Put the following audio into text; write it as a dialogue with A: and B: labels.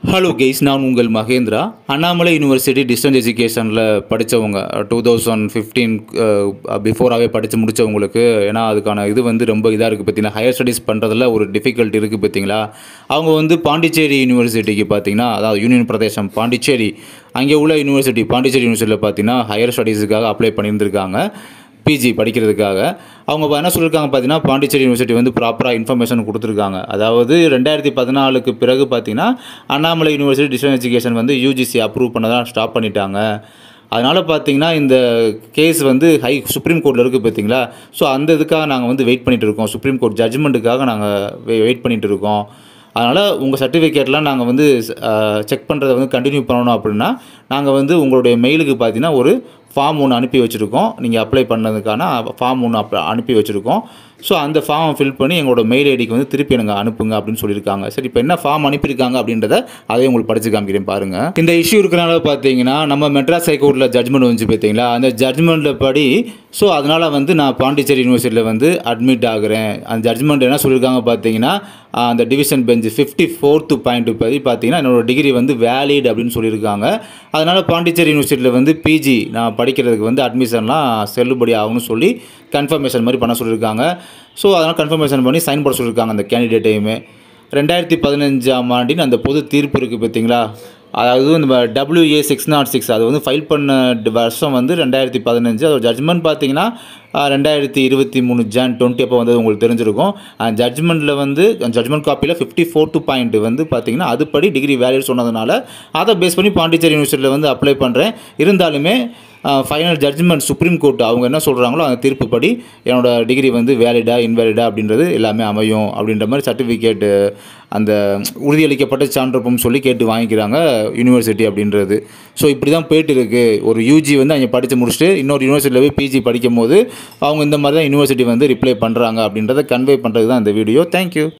A: Hello guys, நான் உங்கள் Mahendra. Annamalai university distance எஜுகேஷனில் படித்தவங்க 2015 பிஃபோராகவே படித்து முடித்தவங்களுக்கு, ஏன்னா அதுக்கான இது வந்து ரொம்ப இதாக இருக்குது பார்த்தீங்கன்னா, ஹையர் ஸ்டடீஸ் பண்ணுறதுல ஒரு டிஃபிகல்ட் இருக்குது பார்த்தீங்களா. அவங்க வந்து பாண்டிச்சேரி யூனிவர்சிட்டிக்கு பார்த்தீங்கன்னா, அதாவது யூனியன் பிரதேசம் பாண்டிச்சேரி, அங்கே உள்ள யூனிவர்சிட்டி பாண்டிச்சேரி யூனிவர்சிட்டியில் பார்த்தீங்கன்னா ஹையர் ஸ்டடீஸுக்காக அப்ளை பண்ணியிருந்திருக்காங்க, பிஜி படிக்கிறதுக்காக. அவங்க என்ன சொல்லியிருக்காங்க பார்த்தீங்கன்னா, பாண்டிச்சேரி யூனிவர்சிட்டி வந்து ப்ராப்பராக இன்ஃபர்மேஷன் கொடுத்துருக்காங்க. அதாவது 2014க்கு பிறகு பார்த்தீங்கன்னா அண்ணாமலை யூனிவர்சிட்டி டிஸ்டன்ஸ் எஜுகேஷன் வந்து யூஜிசி அப்ரூவ் பண்ணதான் ஸ்டாப் பண்ணிட்டாங்க. அதனால் பார்த்தீங்கன்னா இந்த கேஸ் வந்து சுப்ரீம் கோர்ட்டில் இருக்குது பார்த்தீங்களா. ஸோ அந்த இதுக்காக நாங்கள் வந்து வெயிட் பண்ணிகிட்டு இருக்கோம், சுப்ரீம் கோர்ட் ஜட்ஜ்மெண்ட்டுக்காக நாங்கள் வெயிட் பண்ணிகிட்டு இருக்கோம். அதனால் உங்கள் சர்டிஃபிகேட்லாம் நாங்கள் வந்து செக் பண்ணுறதை வந்து கண்டினியூ பண்ணணும். அப்படின்னா நாங்கள் வந்து உங்களுடைய மெயிலுக்கு பார்த்தீங்கன்னா ஒரு ஃபார்ம் ஒன்று அனுப்பி வச்சுருக்கோம், நீங்கள் அப்ளை பண்ணதுக்கான ஃபார்ம் ஒன்று அனுப்பி வச்சுருக்கோம். ஸோ அந்த ஃபார்மை ஃபில் பண்ணி எங்களோட மெயில் ஐடிக்கு வந்து திருப்பி எனக்கு அனுப்புங்க அப்படின்னு சொல்லியிருக்காங்க. சரி, இப்போ என்ன ஃபார்ம் அனுப்பியிருக்காங்க அப்படின்றத அதையும் உங்களுக்கு படித்து காமிக்கிறேன் பாருங்கள். இந்த இஷ்யூ இருக்கிறனால பார்த்தீங்கன்னா நம்ம மெட்ராஸ் ஹைகோர்ட்டில் ஜட்ஜ்மெண்ட் வந்துச்சு பார்த்தீங்களா. அந்த ஜட்ஜ்மெண்ட்டில் படி ஸோ அதனால் வந்து நான் பாண்டிச்சேரி யூனிவர்சிட்டியில் வந்து அட்மிட் ஆகிறேன். அந்த ஜட்ஜ்மெண்ட் என்ன சொல்லியிருக்காங்க பார்த்தீங்கன்னா, அந்த டிவிஷன் பெஞ்ச் 54th பாயிண்ட் படி பார்த்தீங்கன்னா என்னோடய டிகிரி வந்து வேலிட் அப்படின்னு சொல்லியிருக்காங்க. அதனால் பாண்டிச்சேரி யூனிவர்சிட்டியில் வந்து பிஜி நான் படிக்கிறதுக்கு வந்து அட்மிஷன்லாம் செல்லுபடி ஆகும்னு சொல்லி கன்ஃபர்மேஷன் மாதிரி பண்ண சொல்லியிருக்காங்க. ஸோ அதனால் கன்ஃபர்மேஷன் பண்ணி சைன் போட சொல்லியிருக்காங்க அந்த கேண்டிடேட்டையுமே. 2015ஆம் ஆண்டின் அந்த பொது தீர்ப்பு இருக்குது பார்த்தீங்களா, அதாவது இந்த WA 606 அது வந்து ஃபைல் பண்ண வருஷம் வந்து 2015. அதோட ஜட்ஜ்மெண்ட் பார்த்தீங்கன்னா 2023 Jan 20 அப்போ வந்து உங்களுக்கு தெரிஞ்சிருக்கும். அந்த ஜட்ஜ்மெண்ட்டில் வந்து ஜட்ஜ்மெண்ட் காப்பியில் 54th பாயிண்ட் வந்து பார்த்தீங்கன்னா அதுபடி டிகிரி வேலிட் சொன்னதுனால அதை பேஸ் பண்ணி பாண்டிச்சேரி யூனிவர்சிட்டியில் வந்து அப்ளை பண்ணுறேன். இருந்தாலுமே ஃபைனல் ஜட்ஜ்மெண்ட் சுப்ரீம் கோர்ட் அவங்க என்ன சொல்கிறாங்களோ அந்த தீர்ப்பு படி என்னோடய டிகிரி வந்து வேலிடா இன்வேலிடா அப்படின்றது எல்லாமே அமையும் அப்படின்ற மாதிரி சர்டிஃபிகேட்டு அந்த உறுதியளிக்கப்பட்ட சான்றப்பும் சொல்லி கேட்டு வாங்கிக்கிறாங்க யூனிவர்சிட்டி அப்படின்றது. ஸோ இப்படி தான் போயிட்டு இருக்குது. ஒரு யூஜி வந்து அங்கே படித்து முடிச்சுட்டு இன்னொரு யூனிவர்சிட்டியில் போய் பிஜி படிக்கும் போது அவங்க இந்த மாதிரி தான் யூனிவர்சிட்டி வந்து ரிப்ளை பண்ணுறாங்க அப்படின்றத கன்வே பண்ணுறது தான் இந்த வீடியோ. தேங்க்யூ.